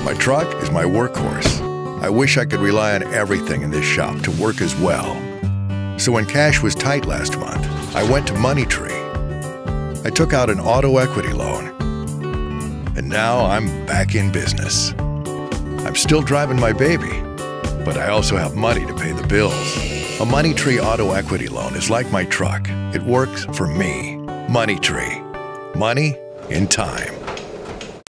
My truck is my workhorse. I wish I could rely on everything in this shop to work as well. So when cash was tight last month, I went to Moneytree. I took out an auto equity loan. And now I'm back in business. I'm still driving my baby, but I also have money to pay the bills. A Moneytree auto equity loan is like my truck. It works for me. Moneytree. Money in time.